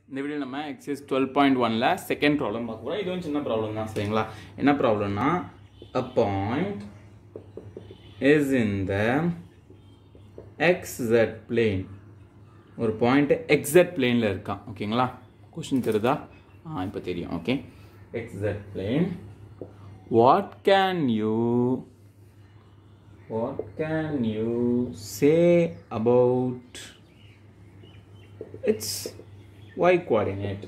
இந்த வீடியோ நம்ம exercise 12.1ல second problem பார்க்க போறோம். இது ஒரு சின்ன ப்ராப்ளம் தான் சரிங்களா. என்ன ப்ராப்ளம்னா a point is in the xz plane. ஒரு பாயிண்ட் xz planeல இருக்கான். ஓகேங்களா? क्वेश्चन தெரியுதா? இப்போ தெரியும். Okay. xz plane. What can you say about its y coordinate?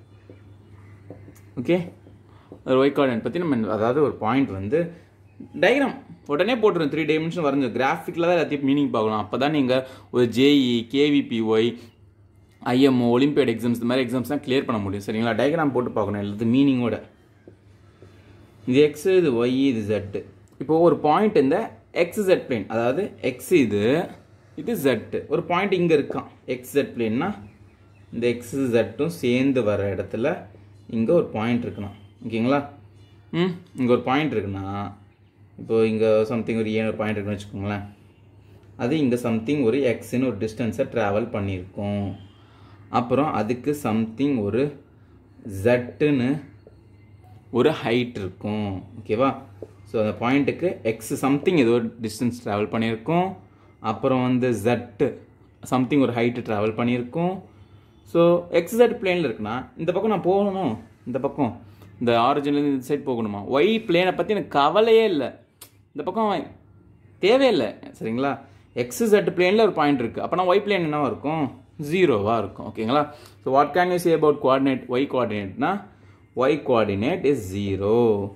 Okay, ஒரு y coordinate பற்றி நம்ம அதாவது ஒரு பாயிண்ட் வந்து டயக்ராம் உடனே போட்டுரும். 3 டைமென்ஷன் வரைஞ்சு கிராஃபிக்கில் தான் எல்லாத்தையும் மீனிங் பார்க்கணும். அப்போ தான் நீங்கள் ஒரு JEE, KVPY, IMO, olympiad exams இந்த மாதிரி எக்ஸாம்ஸ் தான் கிளியர் பண்ண முடியும் சரிங்களா. டயக்ராம் போட்டு பார்க்கணும் எல்லாத்து மீனிங்கோட. இது எக்ஸ், இது ஒய், இது ஜெட். இப்போது ஒரு பாயிண்ட் இந்த XZ பிளேன், அதாவது எக்ஸ் இது ஜெட். ஒரு பாயிண்ட் இங்கே இருக்கான் XZ பிளேன்னா இந்த எக்ஸு ஜெட்டும் சேர்ந்து வர இடத்துல இங்கே ஒரு பாயிண்ட் இருக்கணும். ஓகேங்களா? இங்கே ஒரு பாயிண்ட் இருக்குன்னா இப்போது இங்கே சம்திங் ஒரு ஏன் ஒரு பாயிண்ட் இருக்குன்னு வச்சுக்கோங்களேன். அது இங்கே சம்திங் ஒரு எக்ஸ்ன்னு ஒரு டிஸ்டன்ஸை ட்ராவல் பண்ணியிருக்கோம். அப்புறம் அதுக்கு சம்திங் ஒரு ஜெட்டுன்னு ஒரு ஹைட் இருக்கும். ஓகேவா? ஸோ அந்த பாயிண்ட்டுக்கு எக்ஸ் சம்திங் ஏதோ ஒரு டிஸ்டன்ஸ் ட்ராவல் பண்ணியிருக்கோம். அப்புறம் வந்து ஜெட்டு சம்திங் ஒரு ஹைட்டு ட்ராவல் பண்ணியிருக்கோம். ஸோ XZ பிளேனில் இருக்குன்னா இந்த பக்கம் நான் போகணும், இந்த பக்கம் இந்த ஆரிஜின்லேருந்து இந்த சைட் போகணுமா. ஒய் பிளேனை பற்றி எனக்கு கவலையே இல்லை, இந்த பக்கம் தேவையில்லை சரிங்களா. XZ பிளேனில் ஒரு பாயிண்ட் இருக்குது. அப்போ நான் ஒய் பிளேன் என்னவா இருக்கும்? 0வாக இருக்கும். ஓகேங்களா? So what can you say about coordinate? Y கோஆர்டினேட்னா y coordinate is 0.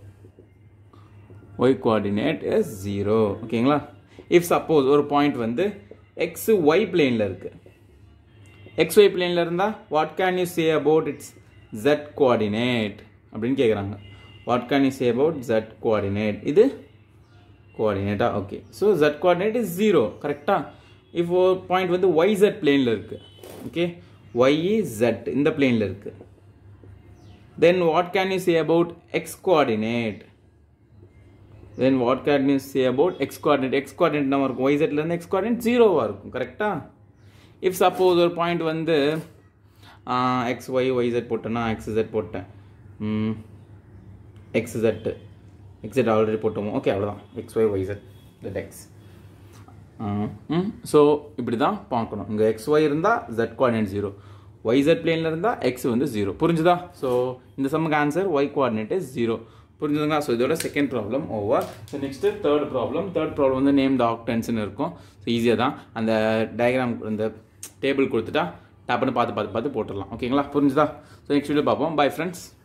y coordinate is 0. ஓகேங்களா? if suppose ஒரு பாயிண்ட் வந்து xy பிளேனில் இருக்கு, xy பிளேனில் இருந்தால் what can you say about its z coordinate அப்படின்னு கேட்குறாங்க. what can you say about z coordinate? இது கோஆர்டினேட்டா? Okay. So z coordinate is 0. கரெக்டா? if ஒரு பாயிண்ட் வந்து yz பிளேனில் இருக்கு, ஓகே, yz இந்த பிளேனில் இருக்கு, then what can you say about x coordinate? Then what can you say about x coordinate? X coordinate நம்ம இருக்கும், yz ல இருந்து x coordinate 0வா இருக்கும். கரெக்டா? if suppose ஒரு பாயிண்ட் வந்து xy yz போட்டேன்னா xz போட்டேன், xz ஆல்ரெடி போட்டோமோ. ஓகே, அவ்வளோதான். xy yz that x. So இப்படி தான் பார்க்கணும். இங்கே xy இருந்தால் z coordinate 0, yz பிளேனில் இருந்தால் x வந்து 0. புரிஞ்சுதா? ஸோ இந்த சம்முக்கு ஆன்சர் y coordinate is 0. புரிஞ்சுதுங்களா? ஸோ இதோட second problem over. So next third problem வந்து நேம் த ஆக்டன்ஸ்னு இருக்கும். ஸோ ஈஸியாக தான் அந்த டயக்ராம் இந்த டேபிள் கொடுத்துட்டா டப்புன்னு பார்த்து போட்டுடலாம். ஓகேங்களா? புரிஞ்சுதா? ஸோ நெக்ஸ்ட் வீடியோ பார்ப்போம். Bye friends.